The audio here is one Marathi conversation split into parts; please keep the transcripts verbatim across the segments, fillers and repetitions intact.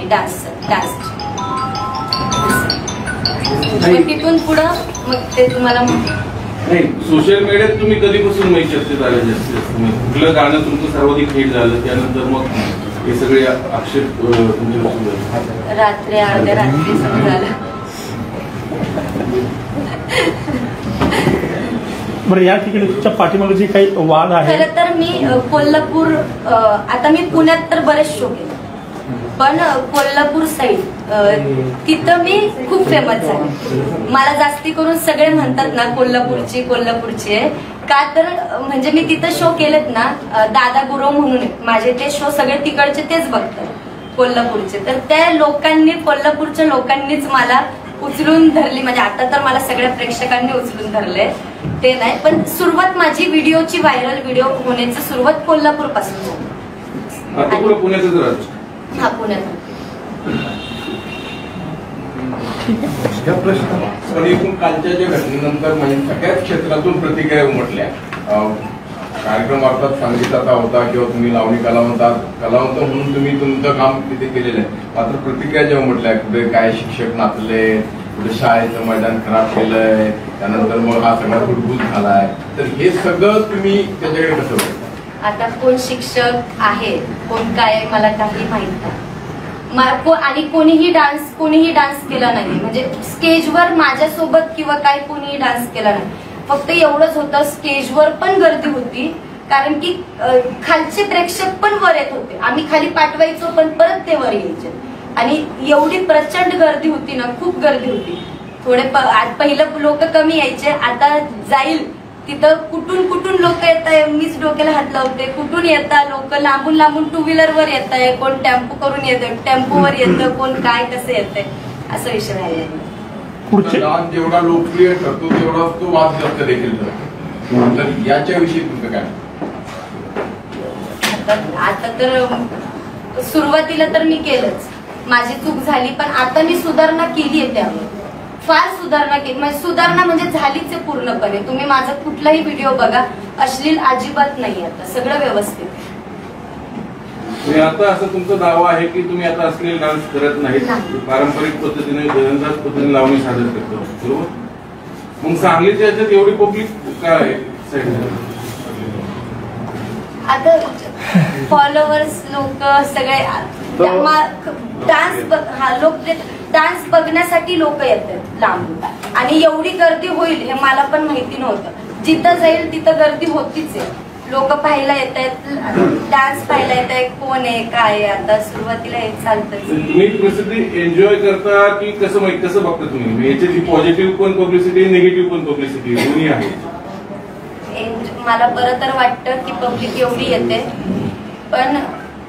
नाही डान्स डान्स तिथून पुढं मग ते तुम्हाला नाही. सोशल मीडियात तुम्ही कधीपासून माहिती चर्चेत आले जास्तीत जास्त कुठलं गाणं तुमचं सर्वाधिक हिट झालं त्यानंतर मग हे सगळे आक्षेप तुमच्या रात्री अर्ध्या रात्री सुरू झालं. बरं या ठिकाणी तुमच्या पाठीमागे जे काही वाद आहे. खरं तर मी कोल्हापूर आता मी पुण्यात तर बरेच शो केले पण कोल्हापूर साईड तिथं मी खूप फेमस झाले. मला जास्ती करून सगळे म्हणतात ना कोल्हापूरची कोल्हापूरची आहे का तर म्हणजे मी तिथं शो केलेत ना दादा गुरव म्हणून माझे ते शो सगळे तिकडचे तेच बघतात कोल्हापूरचे. तर त्या लोकांनी कोल्हापूरच्या लोकांनीच मला उचलून धरली. म्हणजे आता तर मला सगळ्या प्रेक्षकांनी उचलून धरले ते नाही पण सुरुवात माझी व्हिडिओची व्हायरल व्हिडिओ होण्याची सुरुवात कोल्हापूर पासून झाली. पुण्याचं हा पुण्यात या प्रश्न एकूण कालच्या ज्या घटनेनंतर म्हणजे सगळ्याच क्षेत्रातून प्रतिक्रिया उमटल्या. कार्यक्रम अर्थात संगीताचा होता किंवा तुम्ही लावणी कलावंतात कलावंत म्हणून तुम्ही तुमचं काम तिथे केलेलं आहे मात्र प्रतिक्रिया ज्या उमटल्या कुठे काय शिक्षक नाचले कुठे शाळेचं मैदान खराब केलंय त्यानंतर मग हा सगळा गुडगुज झालाय तर हे सगळं तुम्ही त्याच्याकडे कसं बघता? आता कोण शिक्षक आहे कोण काय मला काही माहित नाही आणि कोणीही डान्स कोणीही डान्स केला नाही म्हणजे स्टेजवर माझ्यासोबत किंवा काय कोणीही डान्स केला नाही. फक्त एवढंच होतं स्टेजवर पण गर्दी होती कारण की खालचे प्रेक्षक पण वर येत होते. आम्ही खाली पाठवायचो पण परत ते वर यायचे आणि एवढी प्रचंड गर्दी होती ना खूप गर्दी होती. थोडे पहिलं लोक कमी यायचे आता जाईल तिथं कुठून कुठून लोक येत आहे मीच डोक्याला हात लावते कुठून येतात लोक लांबून लांबून टू व्हीलर वर येत आहे कोण टेम्पो करून येतं टेम्पोवर येतं कोण काय कसं येतंय असा विषय राहिला. डान्स जेवढा लोकप्रिय ठरतो तेवढा तो वाद जास्त देखील ठरतो तर याच्याविषयी तुमचं काय? आता तर सुरुवातीला तर मी केलंच माझी चूक झाली पण आता मी सुधारणा केली आहे त्यावर फार सुधारणा केली म्हणजे सुधारणा म्हणजे झालीच आहे पूर्णपणे. तुम्ही माझा कुठलाही व्हिडिओ बघा अश्लील अजिबात नाही आता सगळं व्यवस्थित. आता असं तुमचा दावा आहे की तुम्ही आता अश्लील डान्स करत नाही पारंपरिक पद्धतीने दरंदाज पद्धतीने लावणी सादर करतो बरोबर. मग सांगलीच्या याच्यात एवढी पब्लिक काय आता फॉलोअर्स लोक सगळे डान्स हा लोक डान्स बघण्यासाठी लोक येतात लांबून आणि एवढी गर्दी होईल हे मला पण माहिती नव्हतं. जिथं जाईल तिथं गर्दी होतीच आहे लोक पाहायला येत आहेत डान्स पाहायला येत आहे कोण आहे काय आता सुरुवातीला हे चालतं. तुम्ही प्रसिद्धी एन्जॉय करता की कसं माहिती कसं बघता तुम्ही याची पॉझिटिव्ह पण पब्लिसिटी निगेटिव्ह पण पब्लिसिटी दोन्ही आहे? मला बरं तर वाटतं की पब्लिक एवढी येते पण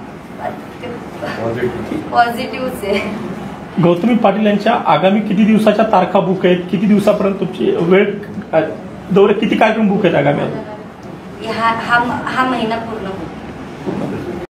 पॉझिटिव्हच आहे. गौतमी पाटील यांच्या आगामी किती दिवसाच्या तारखा बुक आहेत किती दिवसापर्यंत तुमची वेळ दौरे किती कार्यक्रम बुक आहेत आगामी? हा हा महिना पूर्ण होतो.